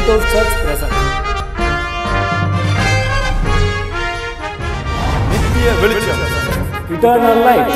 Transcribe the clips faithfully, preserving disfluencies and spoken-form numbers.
Bentos Church present. நித்திய வெளிச்சம், Eternal Light.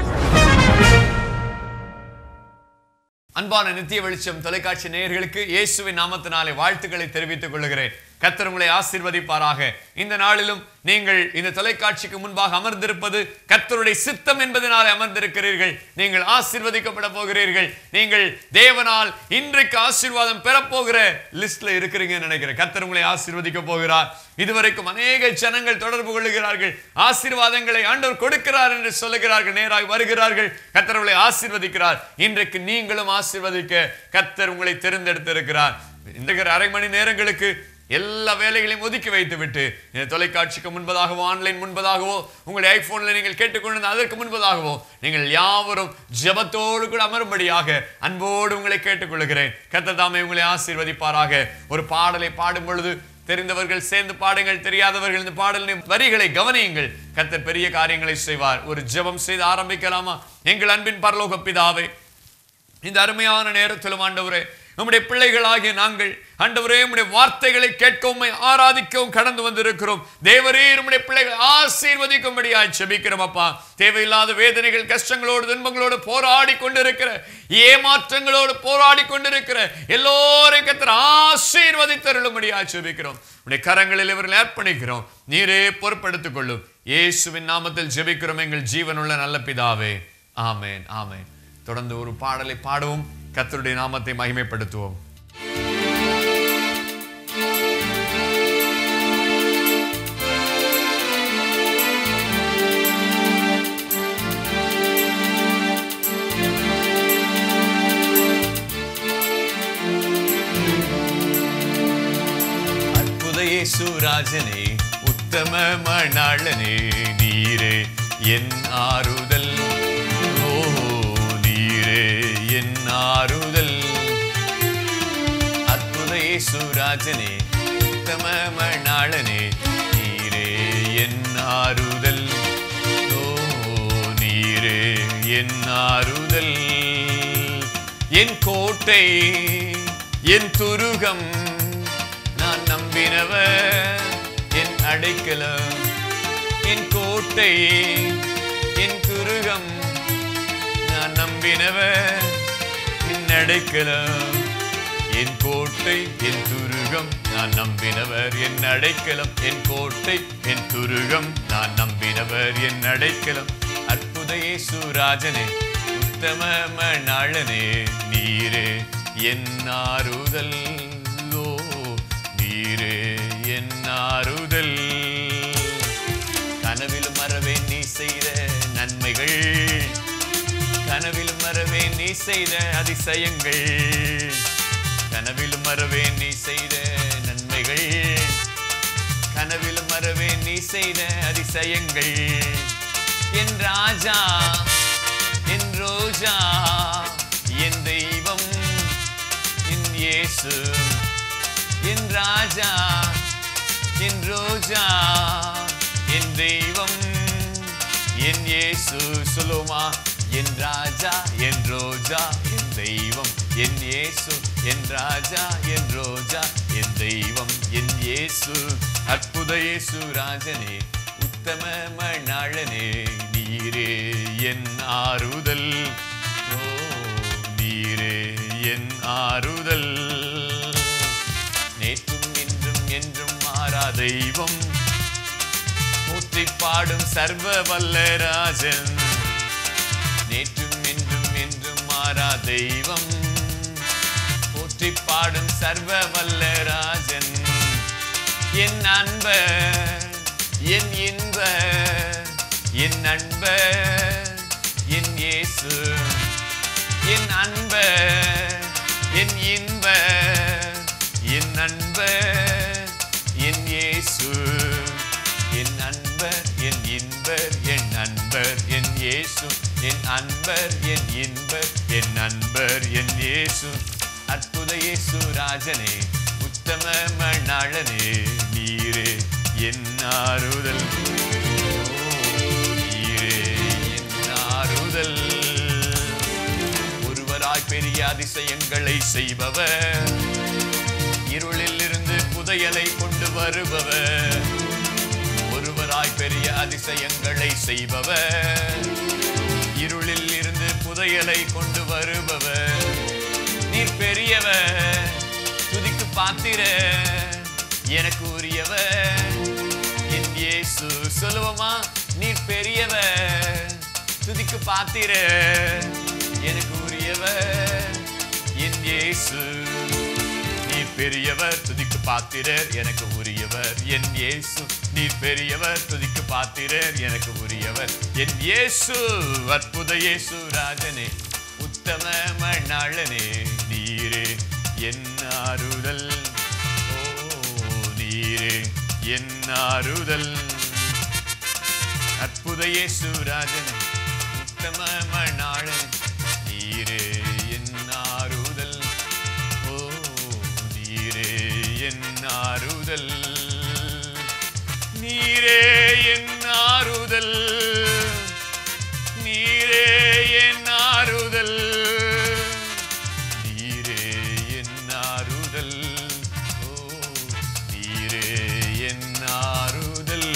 அன்பான நித்திய வெளிச்சம் தொலைக்காட்சி நேயர்களுக்கு இயேசுவின் நாமத்தினாலே வாழ்த்துக்களை தெரிவித்துக் கொள்கிறேன். கர்த்தர் உங்களை ஆசீர்வதிப்பாராக. இந்த நாளிலும் நீங்கள் இந்த தொலைக்காட்சிக்கு முன்பாக அமர்ந்திருப்பது கர்த்தருடைய சித்தம் என்பதனாலே அமர்ந்திருக்கிறீர்கள். நீங்கள் ஆசீர்வதிக்கப்பட போகிறீர்கள். நீங்கள் தேவனால் இன்றைக்கு ஆசீர்வாதம் பெறப்போகிற லிஸ்ட்ல இருக்கிறீங்கன்னு நினைக்கிறேன். கர்த்தர் உங்களை ஆசீர்வதிக்க போகிறார். இதுவரைக்கும் அநேக ஜனங்கள் தொடர்பு கொள்ளுகிறார்கள். ஆசீர்வாதங்களை ஆண்டவர் கொடுக்கிறார் என்று சொல்லுகிறார்கள். நேராக வருகிறார்கள். கர்த்தர் உங்களை ஆசீர்வதிக்கிறார். இன்றைக்கு நீங்களும் ஆசீர்வதிக்க கர்த்தர் உங்களை தேர்ந்தெடுத்திருக்கிறார். இந்த அரை மணி நேரங்களுக்கு எல்லா வேலைகளையும் ஒதுக்கி வைத்து விட்டு இந்த தொலைக்காட்சிக்கு முன்பதாகவோ ஆன்லைன் முன்பதாகவோ உங்களுடைய ஐபோன்ல நீங்கள் கேட்டுக்கொண்டு அதற்கு முன்பதாகவோ நீங்கள் யாவரும் ஜெபத்தோடு கூட அமரும்படியாக அன்போடு உங்களை கேட்டுக்கொள்கிறேன். கர்த்தர் தாமே உங்களை ஆசீர்வதிப்பாராக. ஒரு பாடலை பாடும் பொழுது தெரிந்தவர்கள் சேர்ந்து பாடுங்கள், தெரியாதவர்கள் இந்த பாடலின் வரிகளை கவனியுங்கள். கர்த்தர் பெரிய காரியங்களை செய்வார். ஒரு ஜெபம் செய்து ஆரம்பிக்கலாமா? எங்கள் அன்பின் பரலோக பிதாவே, இந்த அருமையான நேரத்திலும் ஆண்டவரே, நம்முடைய பிள்ளைகளாகிய நாங்கள் ஆண்டவரே உம்முடைய வார்த்தைகளை கேட்கவும் ஆராதிக்கவும் கடந்து வந்திருக்கிறோம். தேவரே நம்முடைய பிள்ளைகள் ஆசீர்வதிக்கும்படியாய் ஜெபிக்கிறோம் அப்பா. தேவையில்லாத வேதனைகள், கஷ்டங்களோடு, துன்பங்களோடு போராடி கொண்டிருக்கிற, ஏமாற்றங்களோடு போராடி கொண்டிருக்கிற எல்லோரையும் கர்த்தர் ஆசீர்வதித்தருளும்படியாய் ஜெபிக்கிறோம். உம்முடைய கரங்களில் இவர்கள் அர்ப்பணிக்கிறோம். நீரே பொறுப்பெடுத்துக் கொள்ளும். இயேசுவின் நாமத்தில் ஜெபிக்கிறோம் எங்கள் ஜீவனுள்ள நல்ல பிதாவே. ஆமென், ஆமென். தொடர்ந்து ஒரு பாடலை பாடுவோம். கர்த்தருடைய நாமத்தை மகிமைப்படுத்துவோம். அற்புத இயேசு ராஜனே, உத்தம மணாளனே, நீரே என் ஆறுதல். என் ஆறுதல். அற்புத இயேசு ராஜனே, உத்தம மணாளனே, நீரே என் ஆறுதல். ஓ நீரே என் ஆறுதல். என் கோட்டை, என் துருகம், நான் நம்பினவர், என் அடைக்கலம். என் கோட்டை, என் துருகம், நான் நம்பினவர், என் அடைக்கலம். என் கோட்டை, என் துருகம், நான் நம்பினவர், என் அடைக்கலம். என் கோட்டை, என் துருகம், நான் நம்பினவர், என் அடைக்கலம். அற்புத இயேசு ராஜனே, உத்தம மணாளனே, நீரே என் ஆறுதல். ஓ நீரே என் ஆறுதல். கனவிலும் மறவே நீ செய்த நன்மைகள், கனவிலும் மறவே நீ செய்த அதிசயங்கள். கனவிலும் மறவே நீ செய்த நன்மைகள், கனவிலும் மறவே நீ செய்த அதிசயங்கள். என் ராஜா, என் ரோஜா, என் தெய்வம், என் இயேசு. என் ராஜா, என் ரோஜா, என் தெய்வம், என் இயேசு. சொல்லுமா? என் ராஜா, என் ரோஜா, என் தெய்வம், என் இயேசு. என் ராஜா, என் ரோஜா, என் தெய்வம், என் இயேசு. அற்புத இயேசு ராஜனே, உத்தம மணாளனே, நீரே என் ஆறுதல். ஓ நீரே என் ஆறுதல். நேற்றும் இன்றும் என்றும் மாறா தெய்வம், போற்றி பாடும் சர்வ வல்ல ராஜன். நேற்றும் இன்றும் என்றும் மாறா தெய்வம், போற்றி பாடும் சர்வ வல்ல ராஜன். என் அன்பர், என் இன்பர், என் அன்பர், என் இயேசு. என் அன்பர், என் இன்பர், என் அன்பர், என் இயேசு. என் அன்பர், என் இன்பர், என் அன்பர், என் இயேசு. என் அன்பர், என் இன்பர், என் அன்பர், என் இயேசு. அற்புத இயேசு ராஜனே, உத்தம மணாளனே, நீரே என் ஆறுதல். நீரே என் ஆறுதல். ஒருவராய் பெரிய அதிசயங்களை செய்பவர், இருளில் இருந்து புதையலை கொண்டு வருபவர், ஒருவராய் பெரிய அதிசயங்களை செய்பவர். இருளில் இருந்து புதையலை கொண்டு வருபவர், நீர் பெரியவர், துதிக்கு பாத்திர, எனக்கு உரியவர் என் இயேசு. சொல்லுவோமா? நீர் பெரியவர், துதிக்கு பாத்திர, எனக்கு உரியவர் என் இயேசு. நீர் பெரியவர், துதிக்கு பாத்திரர், எனக்கு உரியவர் என் இயேசு. நீர் பெரியவர், துதிக்கு பாத்திரர், எனக்கு உரியவர் என் இயேசு. அற்புத இயேசு ராஜனே, உத்தம மணாளனே, நீரே என் ஆறுதல். ஓ நீரே என் ஆறுதல். அற்புத இயேசு ராஜனே, உத்தம மணாளனே, நீரே என் ஆறுதல். ஓ நீரே என் ஆறுதல். நீரே என் ஆறுதல். நீரே என் ஆறுதல். நீரே என் ஆறுதல். ஓ நீரே என் ஆறுதல்.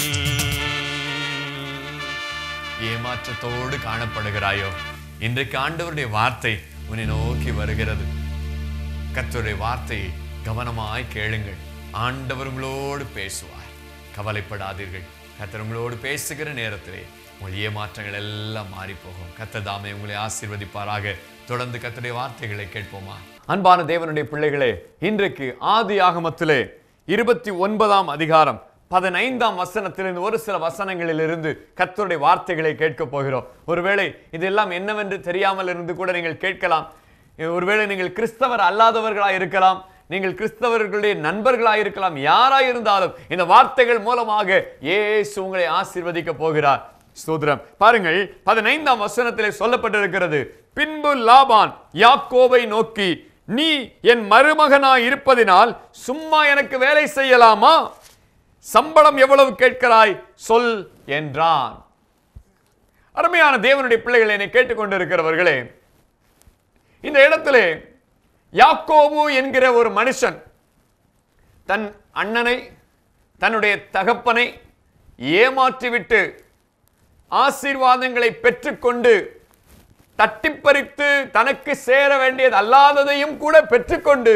ஏமாற்றத்தோடு காணப்படுகிறாயோ? இன்றைக்கு ஆண்டவருடைய வார்த்தை உன்னை நோக்கி வருகிறது. கர்த்தருடைய வார்த்தையை கவனமாய் கேளுங்கள். ஆண்டவர் உங்களோடு பேசுவார். கவலைப்படாதீர்கள். கர்த்தர் உங்களோடு பேசுகிற நேரத்திலே உங்கள் ஏமாற்றங்கள் எல்லாம் மாறி போகும். கர்த்தர் தாமே உங்களை ஆசீர்வதிப்பாராக. தொடர்ந்து கர்த்தருடைய வார்த்தைகளை கேட்போமா? அன்பான தேவனுடைய பிள்ளைகளே, இன்றைக்கு ஆதி ஆகமத்திலே இருபத்தி ஒன்பதாம் அதிகாரம் பதினைந்தாம் வசனத்திலிருந்து ஒரு சில வசனங்களில் இருந்து கர்த்தருடைய வார்த்தைகளை கேட்க போகிறோம். ஒருவேளை இதெல்லாம் என்னவென்று தெரியாமல் இருந்து கூட நீங்கள் கேட்கலாம். ஒருவேளை நீங்கள் கிறிஸ்தவர் அல்லாதவர்களாய் இருக்கலாம், நீங்கள் கிறிஸ்தவர்களுடைய நண்பர்களாய் இருக்கலாம். யாராய் இருந்தாலும் இந்த வார்த்தைகள் மூலமாக இயேசு உங்களை ஆசீர்வதிக்க போகிறார். ஸ்தோத்திரம். பாருங்கள், பதினைந்தாம் வசனத்திலே சொல்லப்பட்டிருக்கிறது, பின்பு லாபான் யாக்கோபை நோக்கி, நீ என் மருமகனாய் இருப்பதினால் சும்மா எனக்கு வேலை செய்யலாமா? சம்பளம் எவ்வளவு கேட்கிறாய் சொல் என்றான். அருமையான தேவனுடைய பிள்ளைகளை என்னை கேட்டுக்கொண்டிருக்கிறவர்களே, இந்த இடத்திலே யாக்கோபு என்கிற ஒரு மனுஷன் தன் அண்ணனை, தன்னுடைய தகப்பனை ஏமாற்றிவிட்டு ஆசீர்வாதங்களை பெற்றுக்கொண்டு தட்டிப்பறித்து தனக்கு சேர வேண்டியது அல்லாததையும் கூட பெற்றுக்கொண்டு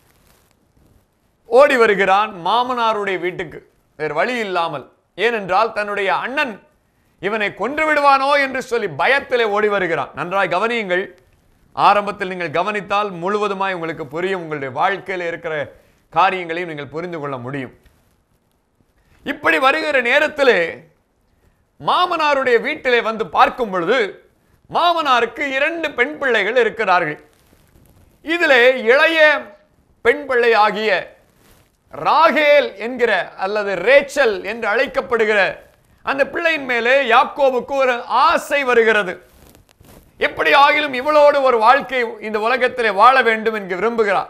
ஓடி வருகிறான் மாமனாருடைய வீட்டுக்கு. வேறு வழி இல்லாமல். ஏனென்றால் தன்னுடைய அண்ணன் இவனை கொன்று விடுவானோ என்று சொல்லி பயத்திலே ஓடி வருகிறான். நன்றாய் கவனியுங்கள். ஆரம்பத்தில் நீங்கள் கவனித்தால் முழுவதுமாய் உங்களுக்கு புரியும். உங்களுடைய வாழ்க்கையில் இருக்கிற காரியங்களையும் நீங்கள் புரிந்து கொள்ள முடியும். இப்படி வருகிற நேரத்திலே மாமனாருடைய வீட்டிலே வந்து பார்க்கும் பொழுது மாமனாருக்கு இரண்டு பெண் பிள்ளைகள் இருக்கிறார்கள். இதிலே இளைய பெண் பிள்ளை ஆகிய ராகேல் என்கிற அல்லது ரேச்சல் என்று அழைக்கப்படுகிற அந்த பிள்ளையின் மேலே யாக்கோபுக்கு ஒரு ஆசை வருகிறது. எப்படி ஆகிலும் இவளோடு ஒரு வாழ்க்கை இந்த உலகத்திலே வாழ வேண்டும் என்று விரும்புகிறார்.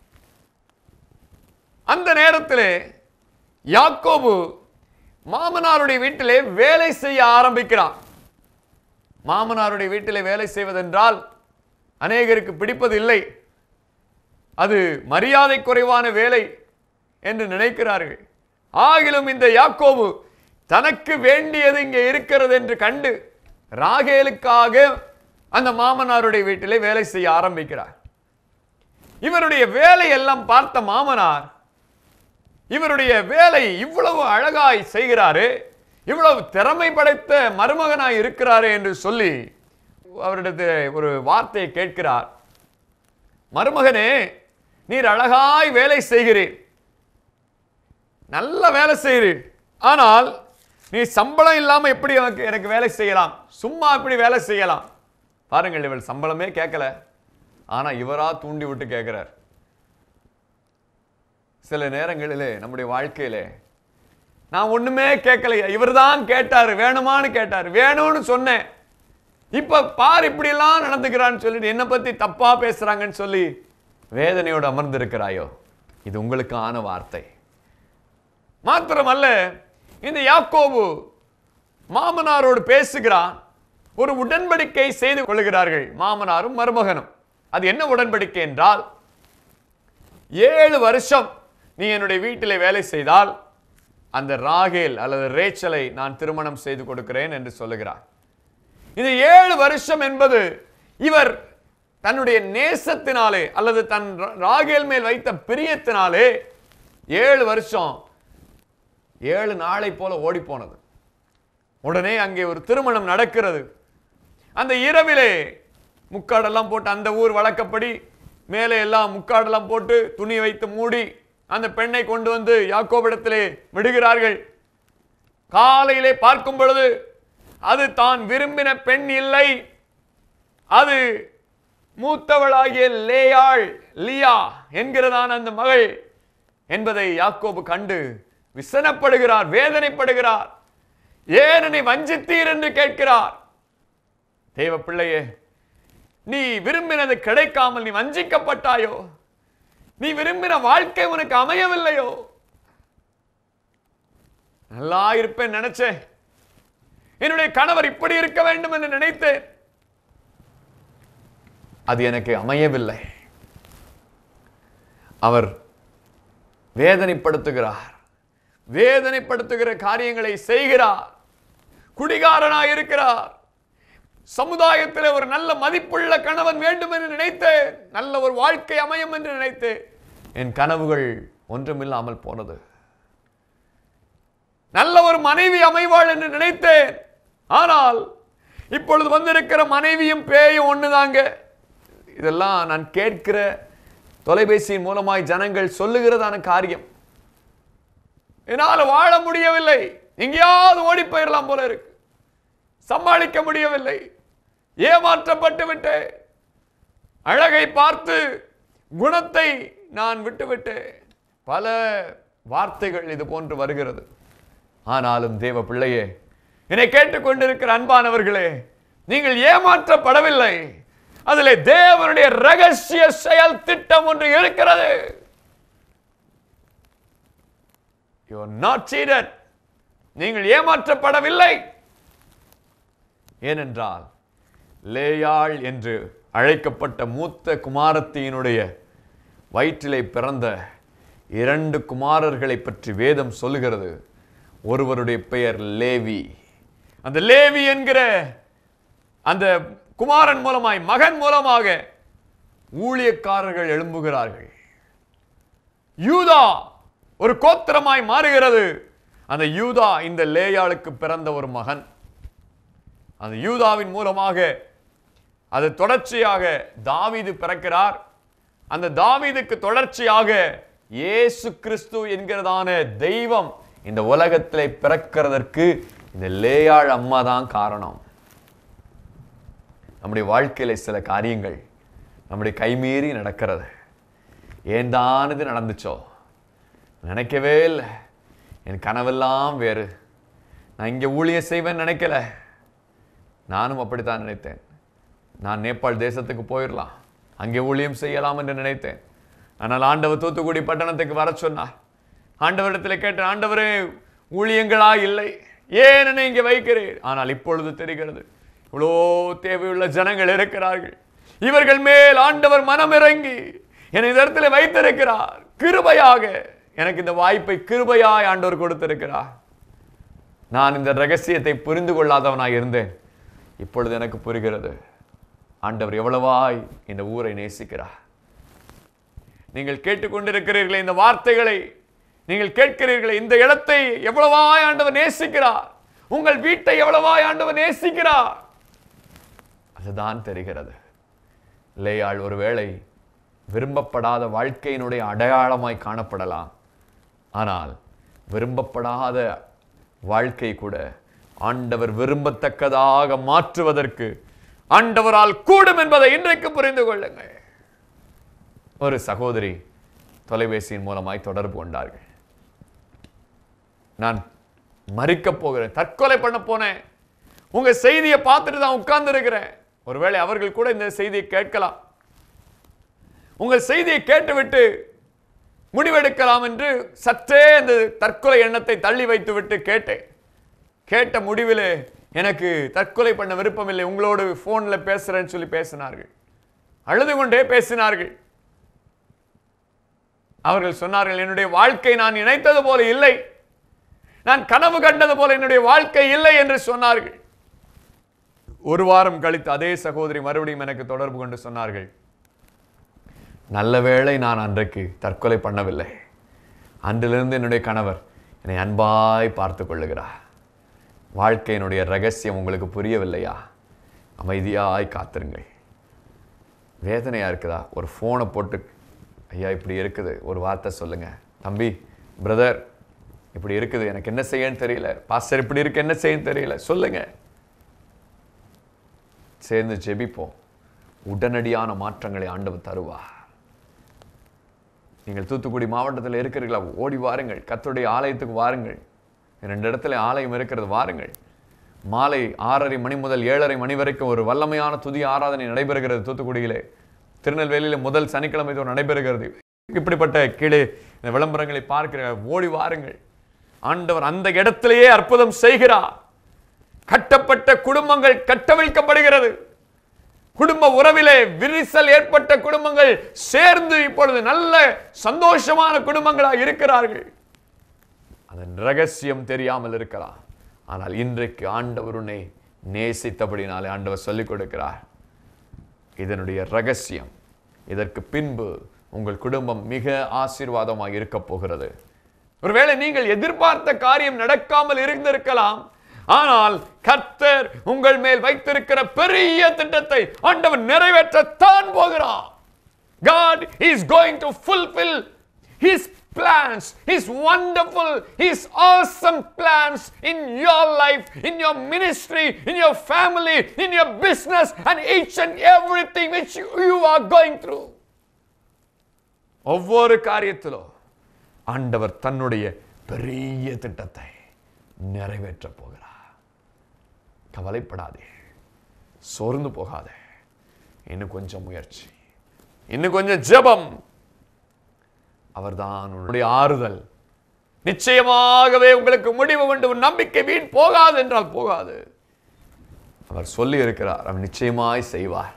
அந்த நேரத்திலே யாக்கோபு மாமனாருடைய வீட்டிலே வேலை செய்ய ஆரம்பிக்கிறான். மாமனாருடைய வீட்டிலே வேலை செய்வதென்றால் அநேகருக்கு பிடிப்பதில்லை. அது மரியாதை குறைவான வேலை என்று நினைக்கிறார்கள். ஆகிலும் இந்த யாக்கோபு தனக்கு வேண்டியது இங்கே இருக்கிறது என்று கண்டு ராகேலுக்காக அந்த மாமனாருடைய வீட்டிலே வேலை செய்ய ஆரம்பிக்கிறார். இவருடைய வேலை எல்லாம் பார்த்த மாமனார், இவருடைய வேலை இவ்வளவு அழகாய் செய்கிறாரு, இவ்வளவு திறமை படைத்த மருமகனாய் இருக்கிறாரே என்று சொல்லி அவரிடத்தில் ஒரு வார்த்தையை கேட்கிறார். மருமகனே, நீர் அழகாய் வேலை செய்கிறீர், நல்ல வேலை செய்கிறீர். ஆனால் நீ சம்பளம் இல்லாம எப்படி எனக்கு வேலை செய்யலாம்? சும்மா எப்படி வேலை செய்யலாம்? பாருங்கள், இவள் சம்பளமே கேட்கல, ஆனா இவரா தூண்டி விட்டு கேட்கிறார். சில நேரங்களிலே நம்முடைய வாழ்க்கையிலே நான் ஒண்ணுமே கேட்கலையா, இவர் தான் கேட்டாரு, வேணுமான்னு கேட்டாரு, வேணும்னு சொன்னேன், இப்ப பார் இப்படி எல்லாம் நடந்துக்கிறான்னு சொல்லிட்டு என்னை பத்தி தப்பா பேசுறாங்கன்னு சொல்லி வேதனையோடு அமர்ந்திருக்கிறாயோ? இது உங்களுக்கான வார்த்தை. மாத்திரமல்ல, இந்த யாக்கோபு மாமனாரோடு பேசுகிறான். ஒரு உடன்படிக்கை செய்து கொள்கிறார்கள் மாமனாரும் மருமகனும். அது என்ன உடன்படிக்கை என்றால், ஏழு வருஷம் நீ என்னுடைய வீட்டிலே வேலை செய்தால் அந்த ராகேல் அல்லது ரேச்சலை நான் திருமணம் செய்து கொடுக்கிறேன் என்று சொல்லுகிறார். இந்த ஏழு வருஷம் என்பது இவர் தன்னுடைய நேசத்தினாலே அல்லது தன் ராகேல் மேல் வைத்த பிரியத்தினாலே ஏழு வருஷம் ஏழு நாளை போல ஓடி போனது. உடனே அங்கே ஒரு திருமணம் நடக்கிறது. அந்த இரவிலே முக்காடெல்லாம் போட்டு, அந்த ஊர் வழக்கப்படி மேலே எல்லாம் முக்காடெல்லாம் போட்டு துணி வைத்து மூடி அந்த பெண்ணை கொண்டு வந்து யாக்கோபிடத்திலே விடுகிறார்கள். காலையிலே பார்க்கும் பொழுது அது தான் விரும்பின பெண் இல்லை, அது மூத்தவளாகிய லேயாள், லியா என்கிறதான அந்த மகள் என்பதை யாக்கோபு கண்டு விசனப்படுகிறார், வேதனைப்படுகிறார். ஏன் என்னை வஞ்சித்தீர் என்று கேட்கிறார். தேவ பிள்ளையே, நீ விரும்பினது கிடைக்காமல் நீ வஞ்சிக்கப்பட்டாயோ? நீ விரும்பின வாழ்க்கை உனக்கு அமையவில்லையோ? நல்லா இருப்பேன் நினைச்சேன், என்னுடைய கணவர் இப்படி இருக்க வேண்டும் என்று நினைத்தேன், அது எனக்கு அமையவில்லை. அவர் வேதனைப்படுத்துகிறார், வேதனைப்படுத்துகிற காரியங்களை செய்கிறார், குடிகாரனாய் இருக்கிறார். சமுதாயத்தில் ஒரு நல்ல மதிப்புள்ள கணவன் வேண்டும் என்று நினைத்தேன், நல்ல ஒரு வாழ்க்கை அமையும் என்று நினைத்தேன். என் கனவுகள் ஒன்றுமில்லாமல் போனது. நல்ல ஒரு மனைவி அமைவாள் என்று நினைத்தேன், ஆனால் இப்பொழுது வந்திருக்கிற மனைவியும் பேயும் ஒண்ணுதாங்க. இதெல்லாம் நான் கேட்கிற தொலைபேசியின் மூலமாய் ஜனங்கள் சொல்லுகிறதான காரியம். என்னால் வாழ முடியவில்லை, எங்கேயாவது ஓடி போயிடலாம் போல இருக்கு, சமாளிக்க முடியவில்லை, ஏமாற்றப்பட்டு விட்டேன், அழகை பார்த்து குணத்தை நான் விட்டுவிட்டேன். பல வார்த்தைகள் இது போன்று வருகிறது. ஆனாலும் தேவ பிள்ளையே, என்னை கேட்டுக்கொண்டிருக்கிற அன்பானவர்களே, நீங்கள் ஏமாற்றப்படவில்லை. அதிலே தேவனுடைய ரகசிய செயல் திட்டம் ஒன்று இருக்கிறது. You are not cheated. நீங்கள் ஏமாற்றப்படவில்லை. ஏனென்றால் லேயாள் என்று அழைக்கப்பட்ட மூத்த குமாரத்தியினுடைய வயிற்றிலே பிறந்த இரண்டு குமாரர்களை பற்றி வேதம் சொல்லுகிறது. ஒருவருடைய பெயர் லேவி. அந்த லேவி என்கிற அந்த குமாரன் மூலமாய், மகன் மூலமாக ஊழியக்காரர்கள் எழும்புகிறார்கள். யூதா ஒரு கோத்திரமாய் மாறுகிறது. அந்த யூதா இந்த லேயாளுக்கு பிறந்த ஒரு மகன். அந்த யூதாவின் மூலமாக அது தொடர்ச்சியாக தாவீது பிறக்கிறார். அந்த தாவீதுக்கு தொடர்ச்சியாக இயேசு கிறிஸ்து என்கிறதான தெய்வம் இந்த உலகத்திலே பிறக்கிறதற்கு இந்த லேயாள் அம்மா தான் காரணம். நம்முடைய வாழ்க்கையில சில காரியங்கள் நம்முடைய கைமீறி நடக்கிறது. ஏன் தான் இது நடந்துச்சோ நினைக்கவே இல்லை. என் கனவெல்லாம் வேறு. நான் இங்கே ஊழியம் செய்வேன் நினைக்கல. நானும் அப்படித்தான் நினைத்தேன். நான் நேபாள் தேசத்துக்கு போயிடலாம், அங்கே ஊழியம் செய்யலாம் என்று நினைத்தேன். ஆனால் ஆண்டவர் தூத்துக்குடி பட்டணத்துக்கு வர சொன்னார். ஆண்டவரிடத்தில் கேட்ட, ஆண்டவரே ஊழியங்களா இல்லை, ஏன் என்னை இங்கே வைக்கிறேன்? ஆனால் இப்பொழுது தெரிகிறது, இவ்வளோ தேவையுள்ள ஜனங்கள் இருக்கிறார்கள். இவர்கள் மேல் ஆண்டவர் மனம் இறங்கி என்னை இந்த இடத்துல வைத்திருக்கிறார். கிருபையாக எனக்கு இந்த வாய்ப்பை கிருபையாய் ஆண்டவர் கொடுத்திருக்கிறார். நான் இந்த ரகசியத்தை புரிந்து கொள்ளாதவனாய் இருந்தேன். இப்பொழுது எனக்கு புரிகிறது, ஆண்டவர் எவ்வளவாய் இந்த ஊரை நேசிக்கிறார். நீங்கள் கேட்டுக்கொண்டிருக்கிறீர்களே இந்த வார்த்தைகளை, நீங்கள் கேட்கிறீர்களே இந்த இடத்தை எவ்வளவாய் ஆண்டவர் நேசிக்கிறார், உங்கள் வீட்டை எவ்வளவாய் ஆண்டவர் நேசிக்கிறார், அதுதான் தெரிகிறது. லேயாள் ஒருவேளை விரும்பப்படாத வாழ்க்கையினுடைய அடையாளமாய் காணப்படலாம். ஆனால் விரும்பப்படாத வாழ்க்கை கூட ஆண்டவர் விரும்பத்தக்கதாக மாற்றுவதற்கு ஆண்டவரால் கூடும் என்பதை இன்றைக்கு புரிந்து கொள்ளுங்கள். ஒரு சகோதரி தொலைபேசியின் மூலமாய் தொடர்பு கொண்டார்கள். நான் மறிக்க போகிறேன், தற்கொலை பண்ண போனேன், உங்க செய்தியை பார்த்துட்டு தான் உட்கார்ந்து இருக்கிறேன். ஒருவேளை அவர்கள் கூட இந்த செய்தியை கேட்கலாம். உங்கள் செய்தியை கேட்டுவிட்டு முடிவெடுக்கலாம் என்று சற்றே அந்த தற்கொலை எண்ணத்தை தள்ளி வைத்து விட்டு கேட்டேன். கேட்ட முடிவிலே எனக்கு தற்கொலை பண்ண விருப்பம் இல்லை, உங்களோடு போன்ல பேசுறேன்னு சொல்லி பேசினார்கள். அழுது கொண்டே பேசினார்கள். அவர்கள் சொன்னார்கள், என்னுடைய வாழ்க்கை நான் நினைத்தது போல இல்லை, நான் கனவு கண்டது போல என்னுடைய வாழ்க்கை இல்லை என்று சொன்னார்கள். ஒரு வாரம் கழித்து அதே சகோதரி மறுபடியும் எனக்கு தொடர்பு கொண்டு சொன்னார்கள், நல்ல வேளை நான் அன்றைக்கு தற்கொலை பண்ணவில்லை, அன்றிலிருந்து என்னுடைய கணவர் என்னை அன்பாய் பார்த்து கொள்ளுகிறார். வாழ்க்கையினுடைய ரகசியம் உங்களுக்கு புரியவில்லையா? அமைதியாய் காத்திருங்கள். வேதனையா இருக்குதா? ஒரு ஃபோனை போட்டு, ஐயா இப்படி இருக்குது, ஒரு வார்த்தை சொல்லுங்க. தம்பி, பிரதர், இப்படி இருக்குது, எனக்கு என்ன செய்யன்னு தெரியல. பாஸ்டர், இப்படி இருக்கு, என்ன செய்யன்னு தெரியல, சொல்லுங்க. சேர்ந்து ஜெபிப்போம். உடனடியான மாற்றங்களை ஆண்டவர் தருவார். நீங்கள் தூத்துக்குடி மாவட்டத்தில் இருக்கிறீர்களா? ஓடி வாருங்கள், கர்த்தருடைய ஆலயத்துக்கு வாருங்கள். ரெண்டு இடத்துல ஆலயம் இருக்கிறது, வாருங்கள். மாலை ஆறரை மணி முதல் ஏழரை மணி வரைக்கும் ஒரு வல்லமையான துதி ஆராதனை நடைபெறுகிறது தூத்துக்குடியிலே. திருநெல்வேலியில முதல் சனிக்கிழமை நடைபெறுகிறது. இப்படிப்பட்ட கீழே இந்த விளம்பரங்களை பார்க்கிற, ஓடி வாருங்கள். ஆண்டவர் அந்த இடத்திலேயே அற்புதம் செய்கிறார். கட்டப்பட்ட குடும்பங்கள் கட்டவிழ்க்கப்படுகிறது. குடும்ப உறவிலே விரிசல் ஏற்பட்ட குடும்பங்கள் சேர்ந்து இப்பொழுது நல்ல சந்தோஷமான குடும்பங்களாக இருக்கிறார்கள். அதன் ரகசியம் தெரியாமல் இருக்கலாம். ஆனால் இன்றைக்கு ஆண்டவர் உன்னை நேசித்தபடினாலே ஆண்டவர் சொல்லிக் கொடுக்கிறார் இதனுடைய ரகசியம். இதற்கு பின்பு உங்கள் குடும்பம் மிக ஆசீர்வாதமாக இருக்க போகிறது. ஒருவேளை நீங்கள் எதிர்பார்த்த காரியம் நடக்காமல் இருந்திருக்கலாம். ஆனால் கர்த்தர் உங்கள் மேல் வைத்திருக்கிற பெரிய திட்டத்தை ஆண்டவர் நிறைவேற்றத்தான் போகிறார். God is going to fulfill his plans, his wonderful, his awesome plans in your life, in your ministry, in your family, in your business, and each and everything which you, you are going through. ஒவ்வொரு காரியத்திலும் ஆண்டவர் தன்னுடைய பெரிய திட்டத்தை நிறைவேற்ற போகிறார். கவலைப்படாதே, சோர்ந்து போகாதே. இன்னும் கொஞ்சம் முயற்சி, இன்னும் கொஞ்சம் ஜெபம். அவர்தான் உன்னுடைய ஆறுதல். நிச்சயமாகவே உங்களுக்கு முடிவு உண்டு. நம்பிக்கை வீண் போகாது என்றால் போகாது. அவர் சொல்லி இருக்கிறார், அவர் நிச்சயமாய் செய்வார்.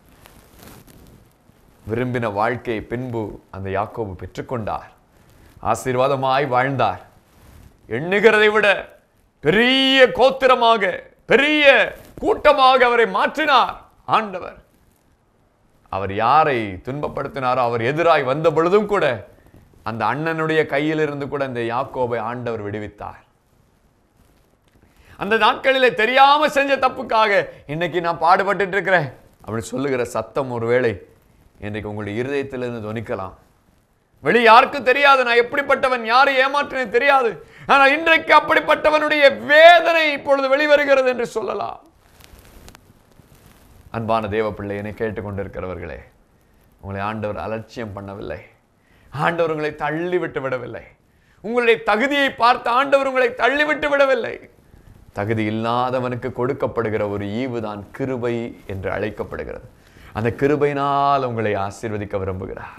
விரும்பின வாழ்க்கையை பின்பு அந்த யாக்கோபு பெற்றுக்கொண்டார். ஆசீர்வாதமாய் வாழ்ந்தார். எண்ணுகிறதை விட பெரிய கோத்திரமாக, பெரிய கூட்டமாக அவரை மாற்றினார் ஆண்டவர். அவர் யாரை துன்பப்படுத்தினாரோ அவர் எதிராய் வந்த பொழுதும் கூட அந்த அண்ணனுடைய கையில் இருந்து கூட அந்த யாக்கோபை ஆண்டவர் விடுவித்தார். அந்த நாட்களிலே தெரியாம செஞ்ச தப்புக்காக இன்னைக்கு நான் பாடுபட்டு இருக்கிறேன் அப்படின்னு சொல்லுகிற சத்தம் ஒருவேளை இன்றைக்கு உங்களுடைய இருதயத்திலிருந்து துணிக்கலாம். வெளி யாருக்கும் தெரியாது நான் எப்படிப்பட்டவன், யாரை ஏமாற்றினேன் தெரியாது. ஆனால் இன்றைக்கு அப்படிப்பட்டவனுடைய வேதனை இப்பொழுது வெளிவருகிறது என்று சொல்லலாம். அன்பான தேவ பிள்ளை, என்னை கேட்டுக்கொண்டிருக்கிறவர்களே, உங்களை ஆண்டவர் அலட்சியம் பண்ணவில்லை. ஆண்டவர் உங்களை தள்ளிவிட்டு விடவில்லை. உங்களுடைய தகுதியை பார்த்து ஆண்டவர் உங்களை தள்ளிவிட்டு விடவில்லை. தகுதி இல்லாதவனுக்கு கொடுக்கப்படுகிற ஒரு ஈவு தான் கிருபை என்று அழைக்கப்படுகிறது. அந்த கிருபையினால் உங்களை ஆசீர்வதிக்க விரும்புகிறார்.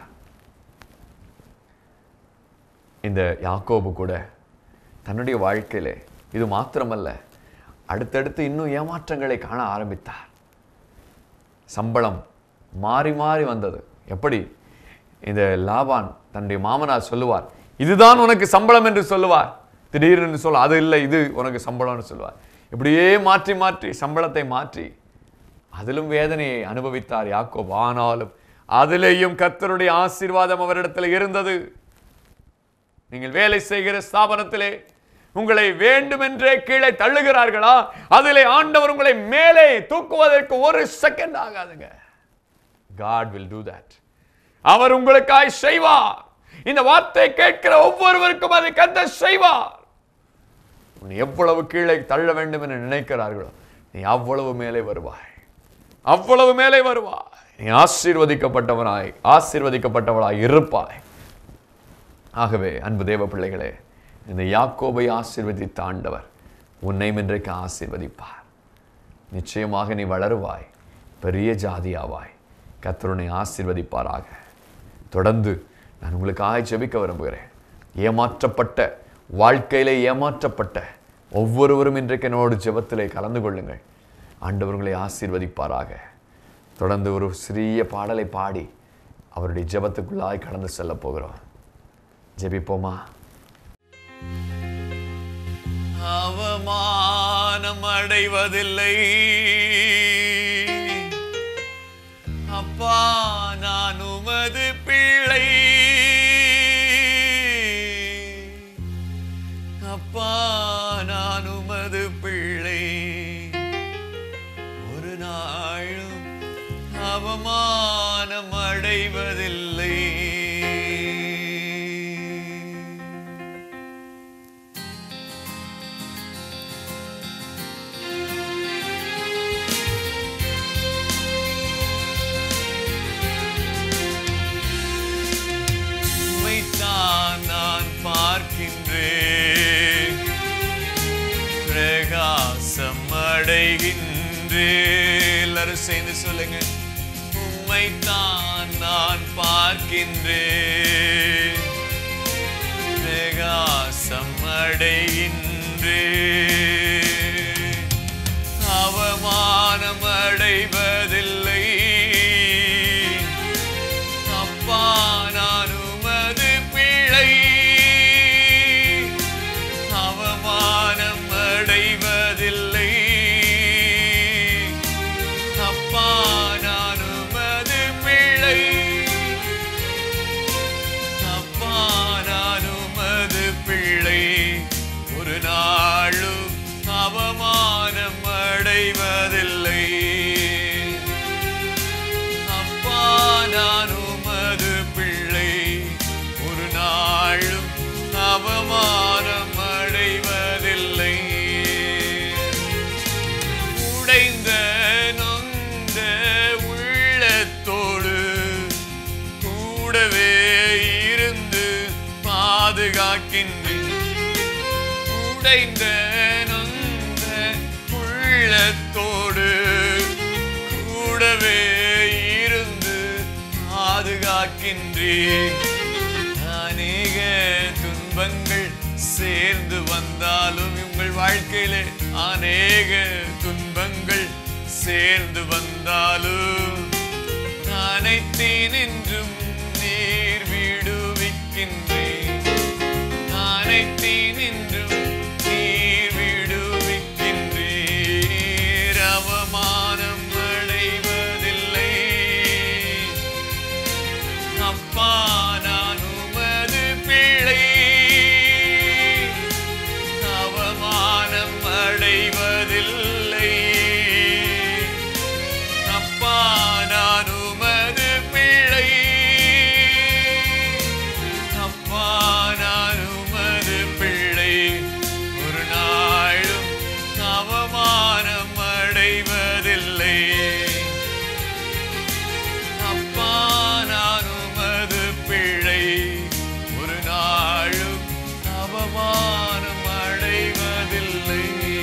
இந்த யாக்கோபு கூட தன்னுடைய வாழ்க்கையிலே இது மாத்திரமல்ல, அடுத்தடுத்து இன்னும் ஏமாற்றங்களை காண ஆரம்பித்தார். சம்பளம் மாறி மாறி வந்தது. எப்படி? இந்த லாபான் தன்னுடைய மாமனார் சொல்லுவார், இதுதான் உனக்கு சம்பளம் என்று சொல்லுவார். திடீர்னு சொல்ல, அது இல்லை, இது உனக்கு சம்பளம்னு சொல்லுவார். இப்படியே மாற்றி மாற்றி சம்பளத்தை மாற்றி அதிலும் வேதனையை அனுபவித்தார் யாக்கோபு. ஆனாலும் அதிலேயும் கர்த்தருடைய ஆசீர்வாதம் அவரிடத்தில் இருந்தது. நீங்கள் வேலை செய்கிற ஸ்தாபனத்திலே உங்களை வேண்டுமென்றே கீழே தள்ளுகிறார்களா? அதிலே ஆண்டவர் உங்களை மேலே தூக்குவதற்கு ஒரு செகண்ட் ஆகாதுங்க. God will do that. அவர் உங்களுக்காய் செய்வார். இந்த வார்த்தை கேட்கிற ஒவ்வொருவருக்கும் அதை கர்த்தர் செய்வார். நீ எவ்வளவு கீழே தள்ள வேண்டும் என்று நினைக்கிறார்களோ நீ அவ்வளவு மேலே வருவாய், அவ்வளவு மேலே வருவாய். நீ ஆசீர்வதிக்கப்பட்டவனாய் ஆசீர்வதிக்கப்பட்டவளாய் இருப்பாய். ஆகவே அன்பு தேவ பிள்ளைகளே, இந்த யாக்கோபை ஆசீர்வதித்த ஆண்டவர் உன்னையும் இன்றைக்கு ஆசீர்வதிப்பார். நிச்சயமாக நீ வளருவாய், பெரிய ஜாதியாவாய். கர்த்தர் உன்னை ஆசீர்வதிப்பாராக. தொடர்ந்து நான் உங்களுக்காக ஜெபிக்க விரும்புகிறேன். ஏமாற்றப்பட்ட வாழ்க்கையிலே ஏமாற்றப்பட்ட ஒவ்வொருவரும் இன்றைக்கு என்னோடு ஜெபத்திலே கலந்து கொள்ளுங்கள். ஆண்டவர் உங்களை ஆசீர்வதிப்பாராக. தொடர்ந்து ஒரு சிறிய பாடலை பாடி அவருடைய ஜெபத்துக்குள்ளாய் கடந்து செல்ல போகிறோம். ஜெபிப்போமா? அவமானம் அடைவதில்லை அப்பா, நான் உமது பிள்ளை. அப்பா, நான் உமது பிள்ளை. ஒரு நாளும் அவமானம் அடைவதில்லை. நான் பார்க்கின்றேன், பிரகாசம் அடைகின்றேன். எல்லாரும் சேர்ந்து சொல்லுங்க. உம்மைத்தான் நான் பார்க்கின்றேன், பிரகாசம் அடைகின்றேன். அவமானம் அடைவதில்லை அப்பா, நான் உமது பிள்ளை. அவமானம் அடைவதில்லை அப்பா, நான் உமது பிள்ளை. அப்பா, நான் உமது பிள்ளை. ஒரு நாளும் அவமானம் அடைவதில்லை அப்பா, நான் உமது பிள்ளை. ஒரு நாளும் அவமானம் அடைவதில்லை. உடைந்த நொந்த உள்ளத்தோடு கூடவே இருந்து பாதுகாக்கின்றேன். உடைந்த நொந்த உள்ளத்தோடு கூடவே இருந்து பாதுகாக்கின்றேன். அநேக துன்பங்கள் சேர்ந்து வந்தாலும் உங்கள் வாழ்க்கையிலே அநேக துன்பங்கள் சேர்ந்து வந்தாலும் அனைத்தினின்றும் நீர் விடுவிக்கின்றேன். அனைத்தினின்றும் நீர் விடுவிக்கின்றீர். அவமானம் அடைவதில்லை அப்பா, நான் உமது பிள்ளை. அவமானம் அடைவதில்லை அப்பா, நான் உமது பிள்ளை. அப்பா, நான் உமது பிள்ளை. ஒரு நாளும் அவமானம் அடைவதில்லை அப்பா, நான் உமது பிள்ளை. ஒரு நாளும் அவமானம் அடைவதில்லை.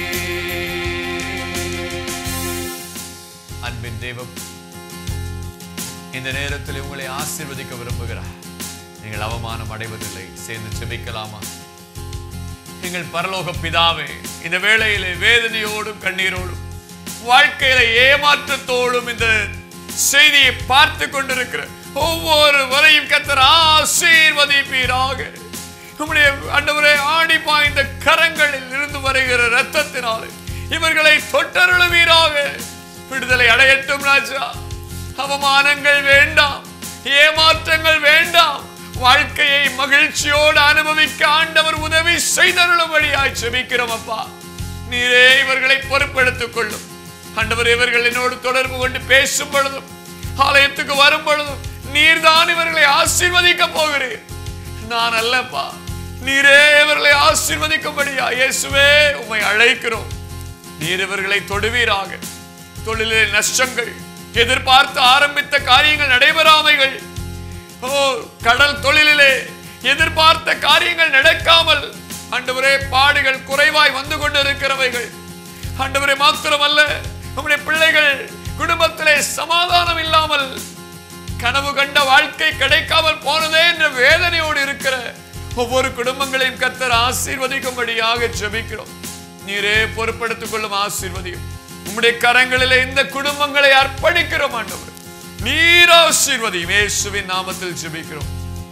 அன்பின் தெய்வம், இந்த நேரத்தில் உங்களை ஆசீர்வதிக்க விரும்புகிறார். நீங்கள் அவமானம் அடைவதில்லை. சேர்ந்து ஜெபிக்கலாமா? எங்கள் பரலோக பிதாவே, இந்த வேளையிலே வேதனையோடும் கண்ணீரோடும் வாழ்க்கையில ஏமாற்றத்தோடும் இந்த செய்தியை பார்த்து கொண்டிருக்கிற ஒவ்வொரு வரையும் கர்த்தர் ஆசீர்வதிப்பீராக. நம்முடைய ஆண்டவரே, ஆடி பாய்ந்த கரங்களில் இருந்து வருகிற இரத்தத்தினாலே இவர்களை தொட்டருளுவீராக. விடுதலை அடையட்டும் ராஜா. அவமானங்கள் வேண்டாம், ஏமாற்றங்கள் வேண்டாம். வாழ்க்கையை மகிழ்ச்சியோடு அனுபவிக்க ஆண்டவர் உதவி செய்தருளும்படியாய் ஜெபிக்கிறோம் அப்பா. நீரே இவர்களை பொறுப்பெடுத்துக் கொள்ளும் ஆண்டவர். இவர்கள் என்னோடு தொடர்பு கொண்டு பேசும் பொழுதும் ஆலயத்துக்கு வரும் பொழுதும் நீர்தான் இவர்களை ஆசீர்வதிக்க போகிறீர், நான் அல்லப்பா. நீரே இவர்களை ஆசீர்வதிக்கும்படியா இயேசுவே உம்மை அழைக்கிறோம். நீர் இவர்களை தொடுவீராக. தொழிலில் நஷ்டங்கள், எதிர்பார்த்து ஆரம்பித்த காரியங்கள் நடைபெறாமைகள், ஓ கடல் தொழிலிலே எதிர்பார்த்த காரியங்கள் நடக்காமல் ஆண்டவரே பாடுகள் குறைவாய் வந்து கொண்டிருக்கிறவைகள் ஆண்டவரே மாத்திரமல்ல, நம்முடைய பிள்ளைகள் குடும்பத்திலே சமாதானம் இல்லாமல் கனவு கண்ட வாழ்க்கை கிடைக்காமல் போனதே என்ற வேதனையோடு இருக்கிற ஒவ்வொரு குடும்பங்களையும் கர்த்தர் ஆசீர்வதிக்கும்படியாக ஜெபிக்கிறோம். நீரே பொறுப்படுத்திக் கொள்ளும், ஆசீர்வதியும். உம்முடைய கரங்களிலே இந்த குடும்பங்களை அர்ப்பணிக்கிறோம் ஆண்டவர். நீர் ஆசீர்வதியும். இயேசுவின் நாமத்தில் ஜெபிக்கிறோம்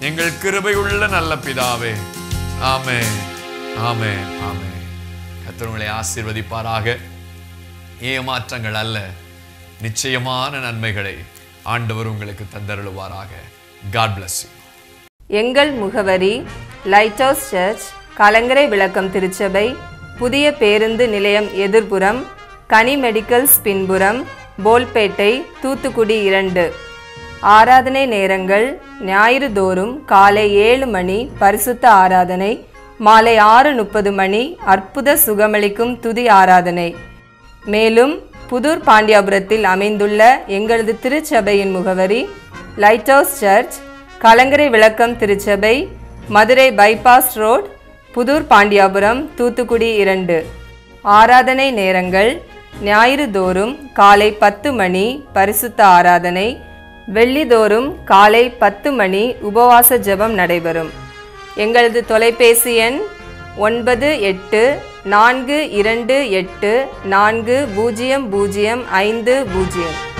எங்கள் கிருபையுள்ள நல்ல பிதாவே. ஆமென், ஆமென், ஆமென். கர்த்தர் உங்களை ஆசீர்வதிப்பாராக. ஏமாற்றங்கள் அல்ல, நிச்சயமான நன்மைகளை ஆண்டவர் உங்களுக்கு தந்தருளுவாராக. God bless you. எங்கள் முகவரி லைட் ஹவுஸ் சர்ச், கலங்கரை விளக்கம் திருச்சபை, புதிய பேருந்து நிலையம் எதிர்புறம், கனி மெடிக்கல்ஸ் பின்புறம், போல்பேட்டை, தூத்துக்குடி இரண்டு. ஆராதனை நேரங்கள் ஞாயிறு தோறும் காலை ஏழு மணி பரிசுத்த ஆராதனை, மாலை ஆறு முப்பது மணி அற்புத சுகமளிக்கும் துதி ஆராதனை. மேலும் புதூர் பாண்டியாபுரத்தில் அமைந்துள்ள எங்களது திருச்சபையின் முகவரி லைட் ஹவுஸ் சர்ச், கலங்கரை விளக்கம் திருச்சபை, மதுரை பைபாஸ் ரோட், புதூர் பாண்டியாபுரம், தூத்துக்குடி இரண்டு. ஆராதனை நேரங்கள் ஞாயிறு தோறும் காலை பத்து மணி பரிசுத்த ஆராதனை, வெள்ளிதோறும் காலை பத்து மணி உபவாச ஜெபம் நடைபெறும். எங்களது தொலைபேசி எண் ஒன்பது எட்டு நான்கு இரண்டு எட்டு நான்கு பூஜ்ஜியம் பூஜ்ஜியம் ஐந்து பூஜ்ஜியம்.